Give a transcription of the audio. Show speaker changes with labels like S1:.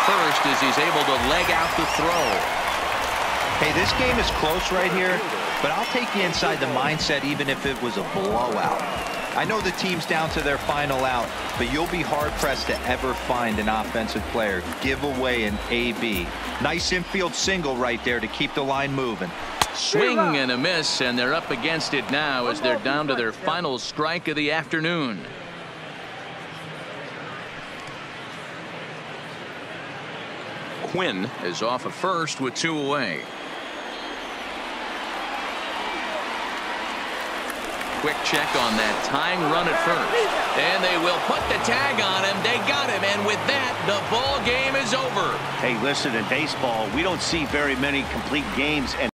S1: first as he's able to leg out the throw.
S2: Hey, this game is close right here, but I'll take you inside the mindset even if it was a blowout. I know the team's down to their final out, but you'll be hard-pressed to ever find an offensive player give away an AB. Nice infield single right there to keep the line moving.
S1: Swing and a miss, and they're up against it now as they're down to their final strike of the afternoon. Quinn is off at first with 2 away. Quick check on that tying run at first, and they will put the tag on him. They got him, and with that, the ball game is over.
S3: Hey, listen, in baseball, we don't see very many complete games. And